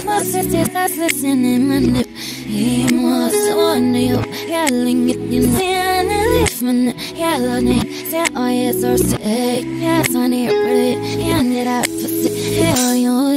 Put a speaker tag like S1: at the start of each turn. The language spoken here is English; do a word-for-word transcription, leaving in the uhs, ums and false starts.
S1: Estás listening Imo son yo Yelling it in the lift Yelling Say oh yes or say yes on it pretty And it up for say hell you